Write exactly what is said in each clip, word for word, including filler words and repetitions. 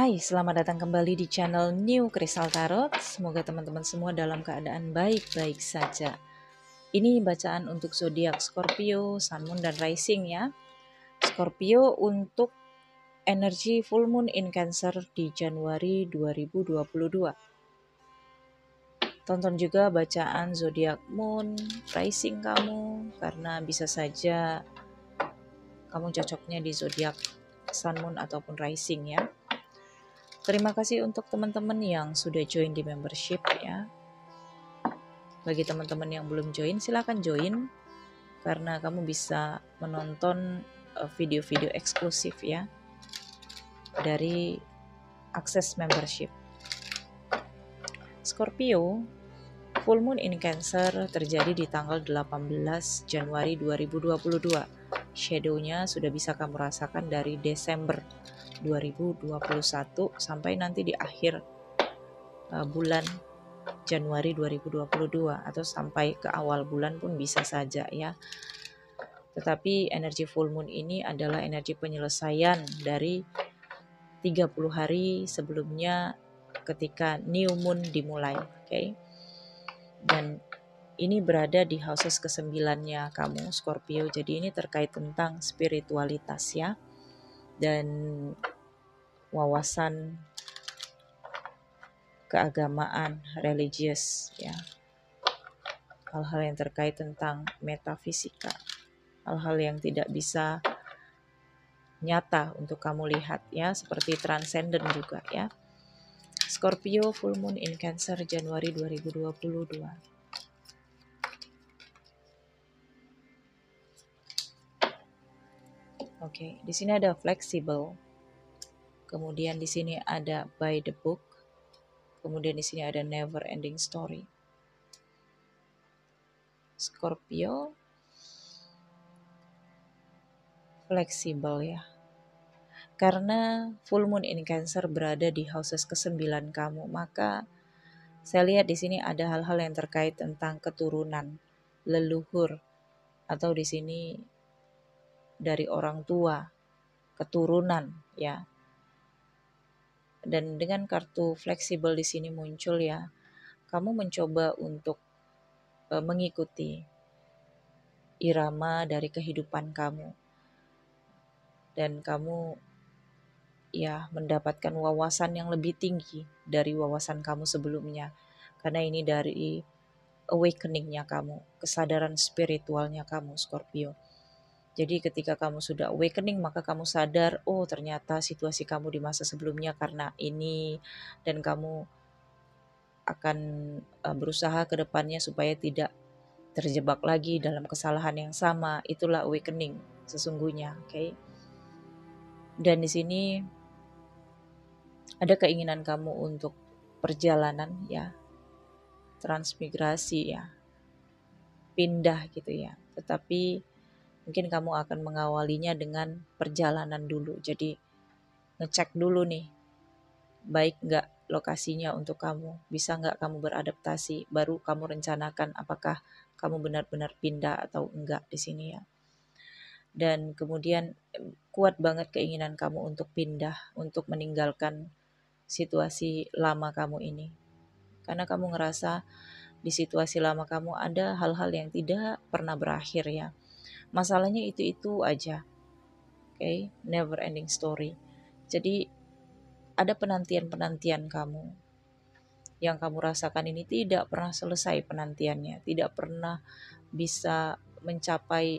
Hai, selamat datang kembali di channel New Crystal Tarot. Semoga teman-teman semua dalam keadaan baik-baik saja. Ini bacaan untuk zodiak Scorpio, Sun Moon, dan Rising ya. Scorpio untuk energi full moon in Cancer di Januari dua ribu dua puluh dua. Tonton juga bacaan zodiak Moon, Rising kamu, karena bisa saja kamu cocoknya di zodiak Sun Moon ataupun Rising ya. Terima kasih untuk teman-teman yang sudah join di membership ya. Bagi teman-teman yang belum join, silakan join karena kamu bisa menonton video-video eksklusif ya dari akses membership. Scorpio, full moon in Cancer terjadi di tanggal delapan belas Januari dua ribu dua puluh dua. Shadow-nya sudah bisa kamu rasakan dari Desember dua ribu dua puluh satu sampai nanti di akhir uh, bulan Januari dua ribu dua puluh dua atau sampai ke awal bulan pun bisa saja ya. Tetapi energi full moon ini adalah energi penyelesaian dari tiga puluh hari sebelumnya ketika new moon dimulai, oke? Okay? Dan ini berada di houses kesembilannya kamu Scorpio. Jadi ini terkait tentang spiritualitas ya. Dan wawasan keagamaan, religius ya. Hal-hal yang terkait tentang metafisika, hal-hal yang tidak bisa nyata untuk kamu lihat ya, seperti transcendent juga ya. Scorpio full moon in Cancer Januari dua ribu dua puluh dua. Oke, di sini ada flexible. Kemudian di sini ada by the book. Kemudian di sini ada never ending story. Scorpio fleksibel ya. Karena full moon in Cancer berada di houses kesembilan kamu, maka saya lihat di sini ada hal-hal yang terkait tentang keturunan, leluhur, atau di sini dari orang tua, keturunan ya. Dan dengan kartu fleksibel di sini muncul ya, kamu mencoba untuk e, mengikuti irama dari kehidupan kamu. Dan kamu ya mendapatkan wawasan yang lebih tinggi dari wawasan kamu sebelumnya. Karena ini dari awakeningnya kamu, kesadaran spiritualnya kamu Scorpio. Jadi ketika kamu sudah awakening, maka kamu sadar, oh ternyata situasi kamu di masa sebelumnya karena ini, dan kamu akan uh, berusaha ke depannya supaya tidak terjebak lagi dalam kesalahan yang sama. Itulah awakening sesungguhnya, oke? Okay? Dan di sini ada keinginan kamu untuk perjalanan ya, transmigrasi ya, pindah gitu ya. Tetapi mungkin kamu akan mengawalinya dengan perjalanan dulu. Jadi ngecek dulu nih, baik nggak lokasinya untuk kamu, bisa nggak kamu beradaptasi, baru kamu rencanakan apakah kamu benar-benar pindah atau enggak di sini ya. Dan kemudian kuat banget keinginan kamu untuk pindah, untuk meninggalkan situasi lama kamu ini. Karena kamu ngerasa di situasi lama kamu ada hal-hal yang tidak pernah berakhir ya. Masalahnya itu-itu aja. Oke, okay? Never ending story. Jadi ada penantian-penantian kamu yang kamu rasakan ini tidak pernah selesai penantiannya, tidak pernah bisa mencapai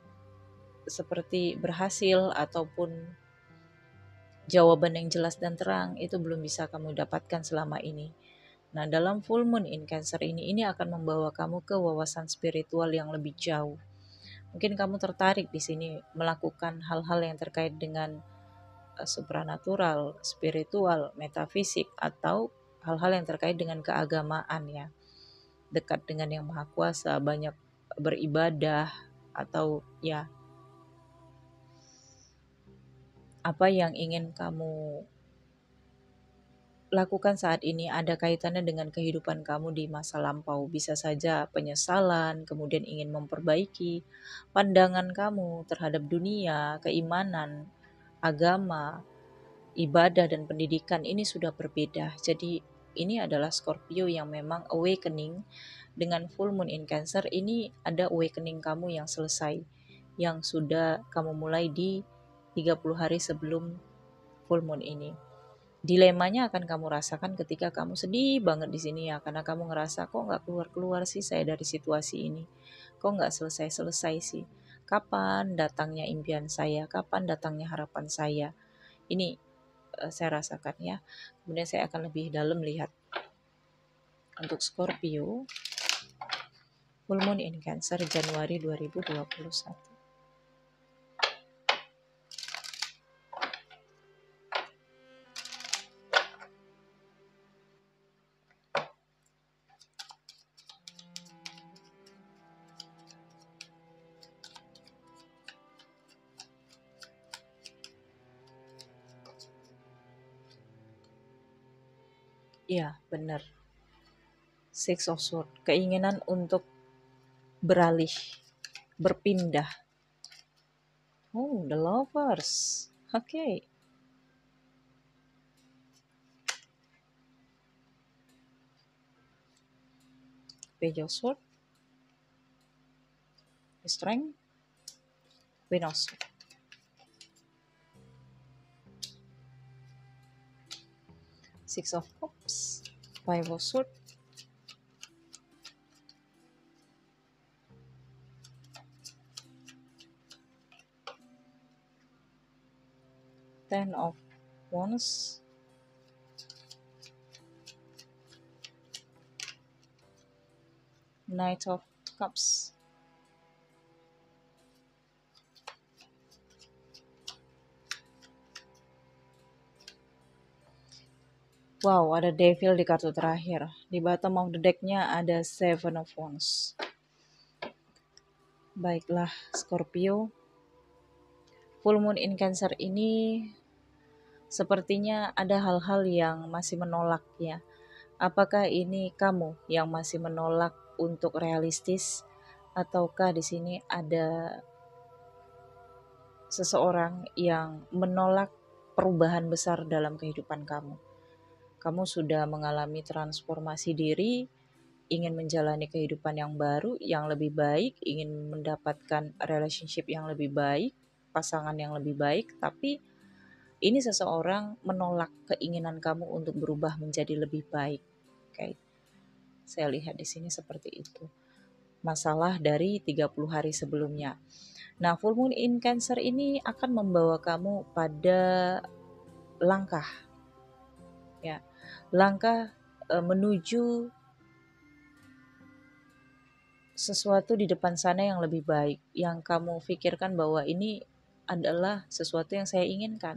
seperti berhasil ataupun jawaban yang jelas dan terang, itu belum bisa kamu dapatkan selama ini. Nah, dalam full moon in Cancer ini, ini akan membawa kamu ke wawasan spiritual yang lebih jauh. Mungkin kamu tertarik di sini melakukan hal-hal yang terkait dengan uh, supranatural, spiritual, metafisik, atau hal-hal yang terkait dengan keagamaan ya. Dekat dengan yang Maha Kuasa, banyak beribadah, atau ya apa yang ingin kamu lakukan saat ini ada kaitannya dengan kehidupan kamu di masa lampau. Bisa saja penyesalan, kemudian ingin memperbaiki pandangan kamu terhadap dunia, keimanan, agama, ibadah dan pendidikan ini sudah berbeda. Jadi ini adalah Scorpio yang memang awakening. Dengan full moon in Cancer ini ada awakening kamu yang selesai, yang sudah kamu mulai di tiga puluh hari sebelum full moon ini. Dilemanya akan kamu rasakan ketika kamu sedih banget di sini ya, karena kamu ngerasa kok nggak keluar-keluar sih saya dari situasi ini, kok nggak selesai-selesai sih, kapan datangnya impian saya, kapan datangnya harapan saya. Ini uh, saya rasakan ya. Kemudian saya akan lebih dalam lihat untuk Scorpio full moon in Cancer Januari dua ribu dua puluh satu. Iya, benar. Six of Swords, keinginan untuk beralih, berpindah. Oh, the Lovers. Oke. Okay. Page of Swords, Strength, Queen of Swords. Six of Cups, Five of Swords, Ten of Wands, Knight of Cups, wow, ada Devil di kartu terakhir. Di bottom of the deck-nya ada Seven of Wands. Baiklah, Scorpio. Full moon in Cancer ini sepertinya ada hal-hal yang masih menolak ya. Apakah ini kamu yang masih menolak untuk realistis, ataukah di sini ada seseorang yang menolak perubahan besar dalam kehidupan kamu? Kamu sudah mengalami transformasi diri, ingin menjalani kehidupan yang baru, yang lebih baik, ingin mendapatkan relationship yang lebih baik, pasangan yang lebih baik, tapi ini seseorang menolak keinginan kamu untuk berubah menjadi lebih baik. Oke. Okay. Saya lihat di sini seperti itu. Masalah dari tiga puluh hari sebelumnya. Nah, full moon in Cancer ini akan membawa kamu pada langkah. Ya. Langkah e, menuju sesuatu di depan sana yang lebih baik, yang kamu pikirkan bahwa ini adalah sesuatu yang saya inginkan.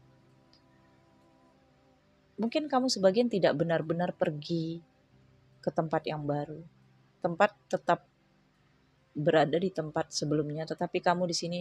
Mungkin kamu sebagian tidak benar-benar pergi ke tempat yang baru. Tempat tetap berada di tempat sebelumnya, tetapi kamu di sini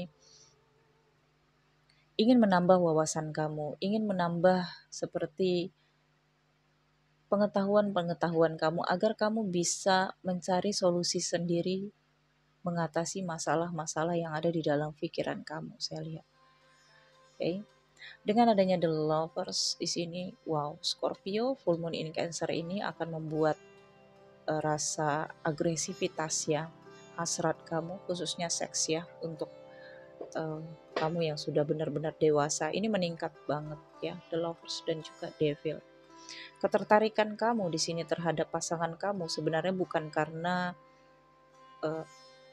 ingin menambah wawasan kamu, ingin menambah seperti pengetahuan-pengetahuan kamu agar kamu bisa mencari solusi sendiri mengatasi masalah-masalah yang ada di dalam pikiran kamu. Saya lihat. Oke. Okay. Dengan adanya The Lovers di sini, wow, Scorpio full moon in Cancer ini akan membuat uh, rasa agresivitas ya, hasrat kamu khususnya seks ya, untuk uh, kamu yang sudah benar-benar dewasa ini meningkat banget ya, The Lovers dan juga Devil. Ketertarikan kamu di sini terhadap pasangan kamu sebenarnya bukan karena uh,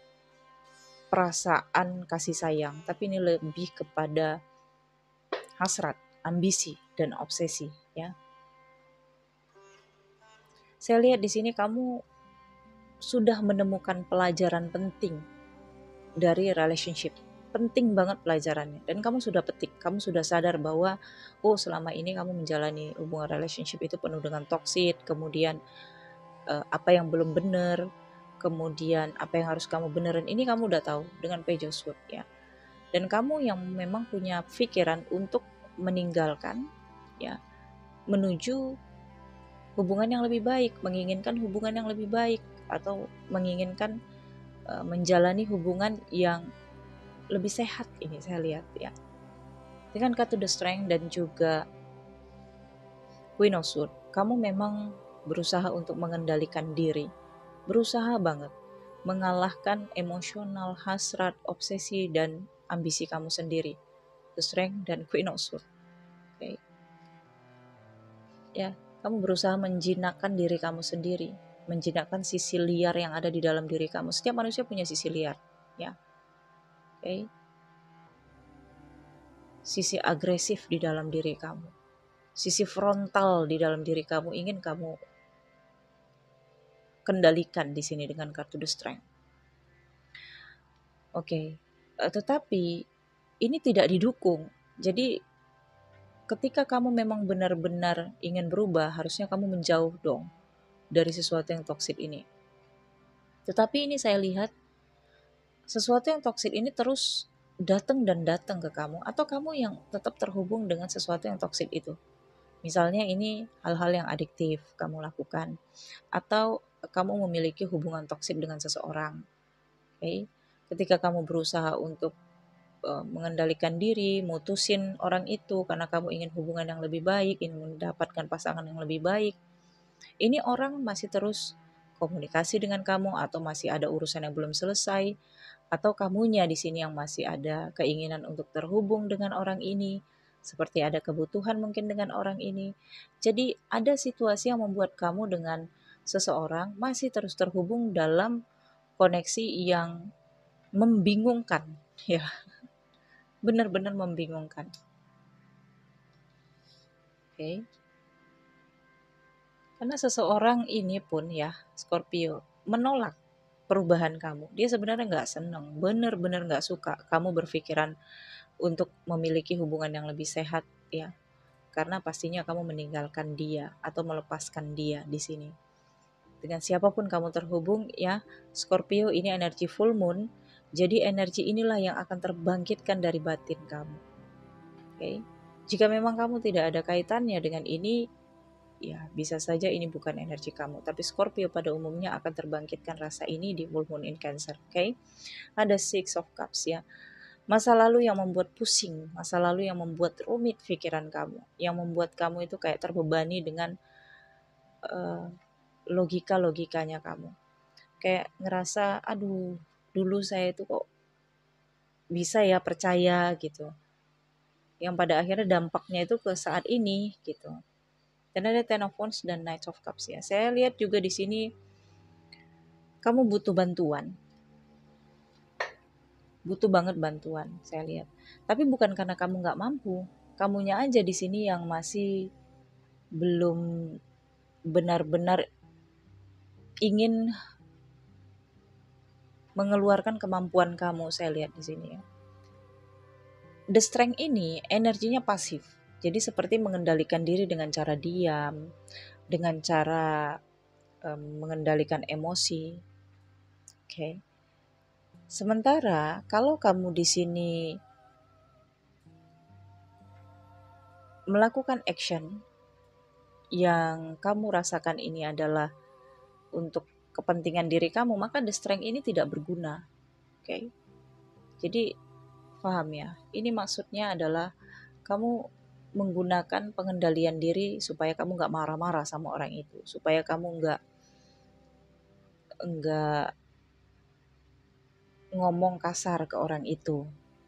perasaan kasih sayang, tapi ini lebih kepada hasrat, ambisi, dan obsesi ya. Saya lihat di sini kamu sudah menemukan pelajaran penting dari relationship. Penting banget pelajarannya. Dan kamu sudah petik, kamu sudah sadar bahwa oh selama ini kamu menjalani hubungan relationship itu penuh dengan toksik, kemudian uh, apa yang belum benar, kemudian apa yang harus kamu benerin, ini kamu udah tahu dengan Page of Swords ya. Dan kamu yang memang punya pikiran untuk meninggalkan ya, menuju hubungan yang lebih baik, menginginkan hubungan yang lebih baik, atau menginginkan uh, menjalani hubungan yang lebih sehat, ini saya lihat ya. Dengan kartu The Strength dan juga Queen of Swords, kamu memang berusaha untuk mengendalikan diri, berusaha banget mengalahkan emosional, hasrat, obsesi, dan ambisi kamu sendiri. The Strength dan Queen of Swords. Okay. Ya, kamu berusaha menjinakkan diri kamu sendiri, menjinakkan sisi liar yang ada di dalam diri kamu. Setiap manusia punya sisi liar, ya. Oke. Okay. Sisi agresif di dalam diri kamu, sisi frontal di dalam diri kamu ingin kamu kendalikan di sini dengan kartu The Strength. Oke, okay. uh, tetapi ini tidak didukung. Jadi ketika kamu memang benar-benar ingin berubah, harusnya kamu menjauh dong dari sesuatu yang toksik ini. Tetapi ini saya lihat sesuatu yang toksik ini terus datang dan datang ke kamu, atau kamu yang tetap terhubung dengan sesuatu yang toksik itu. Misalnya ini hal-hal yang adiktif kamu lakukan, atau kamu memiliki hubungan toksik dengan seseorang. Okay? Ketika kamu berusaha untuk uh, mengendalikan diri, mutusin orang itu karena kamu ingin hubungan yang lebih baik, ingin mendapatkan pasangan yang lebih baik, ini orang masih terus komunikasi dengan kamu, atau masih ada urusan yang belum selesai, atau kamunya di sini yang masih ada keinginan untuk terhubung dengan orang ini, seperti ada kebutuhan mungkin dengan orang ini. Jadi ada situasi yang membuat kamu dengan seseorang masih terus terhubung dalam koneksi yang membingungkan, ya, benar-benar membingungkan. Oke. Okay. Karena seseorang ini pun ya, Scorpio, menolak perubahan kamu. Dia sebenarnya nggak seneng, benar-benar nggak suka kamu berpikiran untuk memiliki hubungan yang lebih sehat, ya. Karena pastinya kamu meninggalkan dia atau melepaskan dia di sini. Dengan siapapun kamu terhubung, ya, Scorpio, ini energi full moon. Jadi energi inilah yang akan terbangkitkan dari batin kamu. Oke. Okay? Jika memang kamu tidak ada kaitannya dengan ini, ya bisa saja ini bukan energi kamu. Tapi Scorpio pada umumnya akan terbangkitkan rasa ini di full moon in Cancer. Oke. Okay? Ada Six of Cups, ya. Masa lalu yang membuat pusing, masa lalu yang membuat rumit pikiran kamu, yang membuat kamu itu kayak terbebani dengan uh, logika-logikanya kamu. Kayak ngerasa, aduh, dulu saya itu kok bisa ya percaya gitu. Yang pada akhirnya dampaknya itu ke saat ini gitu. Dan ada Ten of Wands dan Knight of Cups, ya. Saya lihat juga di sini kamu butuh bantuan. Butuh banget bantuan, saya lihat. Tapi bukan karena kamu nggak mampu. Kamunya aja di sini yang masih belum benar-benar ingin mengeluarkan kemampuan kamu, saya lihat di sini, ya. The Strength ini energinya pasif. Jadi seperti mengendalikan diri dengan cara diam, dengan cara um, mengendalikan emosi. Oke. Okay. Sementara kalau kamu di sini melakukan action yang kamu rasakan ini adalah untuk kepentingan diri kamu, maka The Strength ini tidak berguna. Oke. Okay? Jadi paham ya? Ini maksudnya adalah kamu menggunakan pengendalian diri supaya kamu nggak marah-marah sama orang itu, supaya kamu nggak nggak ngomong kasar ke orang itu.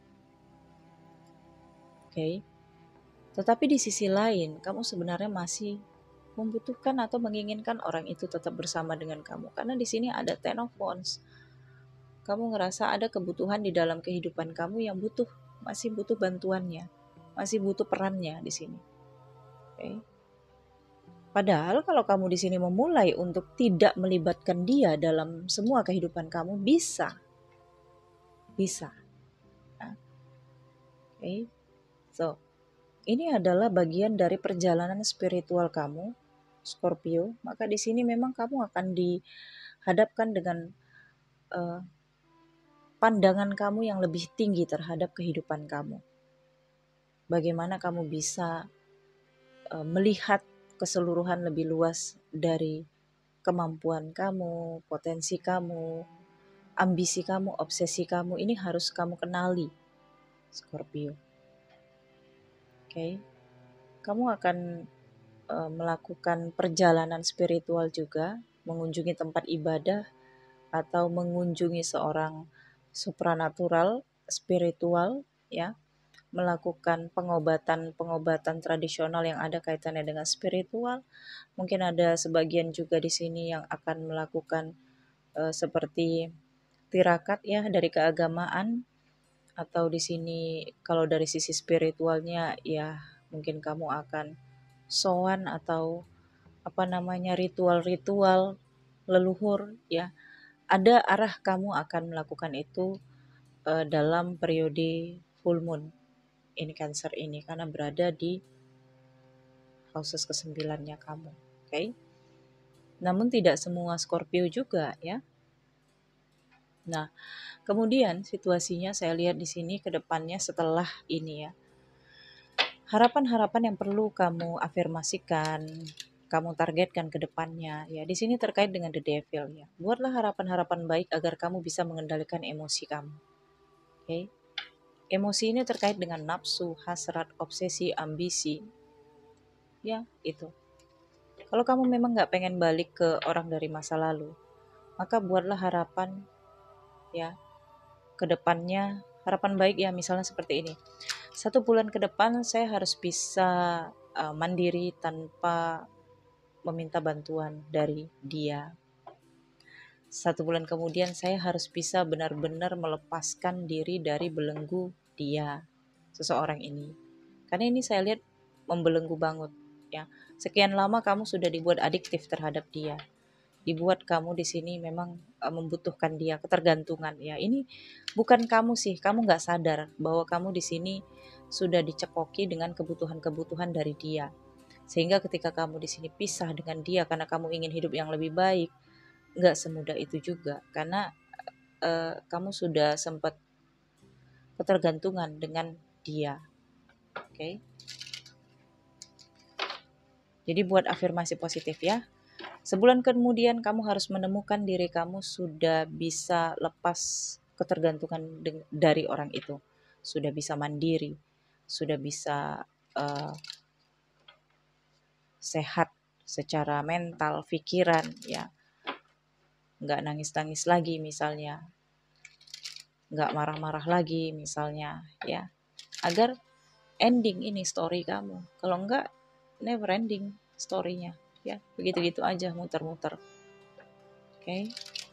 Oke. Okay? Tetapi di sisi lain, kamu sebenarnya masih membutuhkan atau menginginkan orang itu tetap bersama dengan kamu. Karena di sini ada Ten of Wands. Kamu ngerasa ada kebutuhan di dalam kehidupan kamu yang butuh, masih butuh bantuannya, masih butuh perannya di sini. Oke. Okay. Padahal kalau kamu di sini memulai untuk tidak melibatkan dia dalam semua kehidupan kamu, bisa. Bisa. Nah, oke. Okay. So, ini adalah bagian dari perjalanan spiritual kamu, Scorpio. Maka di sini memang kamu akan dihadapkan dengan uh, pandangan kamu yang lebih tinggi terhadap kehidupan kamu. Bagaimana kamu bisa uh, melihat keseluruhan lebih luas dari kemampuan kamu, potensi kamu, ambisi kamu, obsesi kamu. Ini harus kamu kenali, Scorpio. Okay? Kamu akan uh, melakukan perjalanan spiritual juga, mengunjungi tempat ibadah atau mengunjungi seorang supranatural, spiritual, ya, melakukan pengobatan-pengobatan tradisional yang ada kaitannya dengan spiritual. Mungkin ada sebagian juga di sini yang akan melakukan uh, seperti tirakat ya dari keagamaan, atau di sini kalau dari sisi spiritualnya ya mungkin kamu akan sowan atau apa namanya ritual-ritual leluhur ya. Ada arah kamu akan melakukan itu uh, dalam periode full moon in Cancer ini karena berada di houses kesembilannya kamu. Oke. Okay? Namun tidak semua Scorpio juga ya. Nah, kemudian situasinya saya lihat di sini ke depannya setelah ini ya. Harapan-harapan yang perlu kamu afirmasikan, kamu targetkan ke depannya ya. Di sini terkait dengan the devil ya. Buatlah harapan-harapan baik agar kamu bisa mengendalikan emosi kamu. Oke. Okay? Emosi ini terkait dengan nafsu, hasrat, obsesi, ambisi. Ya, itu. Kalau kamu memang nggak pengen balik ke orang dari masa lalu, maka buatlah harapan ya ke depannya, harapan baik ya, misalnya seperti ini. Satu bulan ke depan saya harus bisa uh, mandiri tanpa meminta bantuan dari dia. Satu bulan kemudian saya harus bisa benar-benar melepaskan diri dari belenggu dia, seseorang ini. Karena ini saya lihat membelenggu banget ya. Sekian lama kamu sudah dibuat adiktif terhadap dia. Dibuat kamu di sini memang uh, membutuhkan dia, ketergantungan ya. Ini bukan kamu sih, kamu nggak sadar bahwa kamu di sini sudah dicekoki dengan kebutuhan-kebutuhan dari dia. Sehingga ketika kamu di sini pisah dengan dia karena kamu ingin hidup yang lebih baik, nggak semudah itu juga karena uh, kamu sudah sempat ketergantungan dengan dia. Oke. Okay? Jadi buat afirmasi positif ya. Sebulan kemudian kamu harus menemukan diri kamu sudah bisa lepas ketergantungan dari orang itu. Sudah bisa mandiri, sudah bisa uh, sehat secara mental, pikiran ya. Nggak nangis-nangis lagi misalnya. Nggak marah-marah lagi misalnya ya. Agar ending ini story kamu. Kalau enggak, never ending story-nya ya. Begitu-gitu aja muter-muter. Oke. Okay.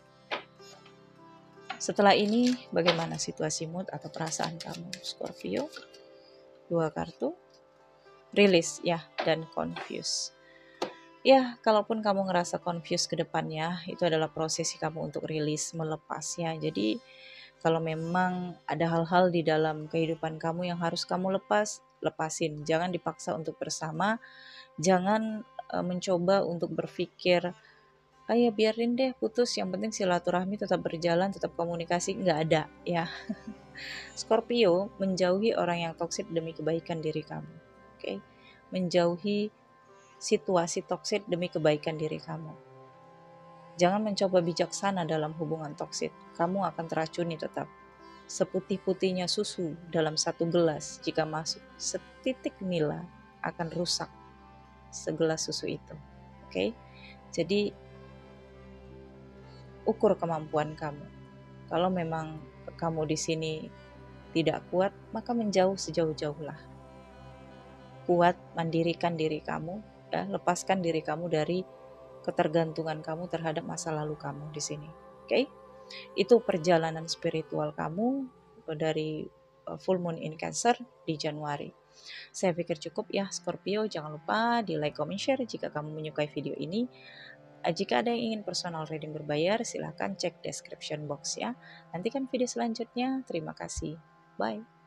Setelah ini bagaimana situasi mood atau perasaan kamu Scorpio? Dua kartu. Rilis ya dan confuse. Ya, kalaupun kamu ngerasa confuse ke depannya, itu adalah prosesi kamu untuk rilis, melepasnya. Jadi kalau memang ada hal-hal di dalam kehidupan kamu yang harus kamu lepas, lepasin. Jangan dipaksa untuk bersama. Jangan uh, mencoba untuk berpikir, ah ya biarin deh putus, yang penting silaturahmi tetap berjalan, tetap komunikasi, nggak ada ya. Scorpio menjauhi orang yang toksik demi kebaikan diri kamu. Oke, okay? Menjauhi situasi toksik demi kebaikan diri kamu. Jangan mencoba bijaksana dalam hubungan toksik, kamu akan teracuni tetap. Seputih-putihnya susu dalam satu gelas, jika masuk setitik nila akan rusak segelas susu itu. Oke, okay? Jadi ukur kemampuan kamu. Kalau memang kamu di sini tidak kuat, maka menjauh sejauh-jauhlah. Kuat, mandirikan diri kamu, ya, lepaskan diri kamu dari ketergantungan kamu terhadap masa lalu kamu di sini. Oke, okay? Itu perjalanan spiritual kamu dari full moon in Cancer di Januari. Saya pikir cukup ya Scorpio. Jangan lupa di like, comment, share jika kamu menyukai video ini. Jika ada yang ingin personal reading berbayar, silahkan cek description box ya. Nantikan video selanjutnya. Terima kasih. Bye.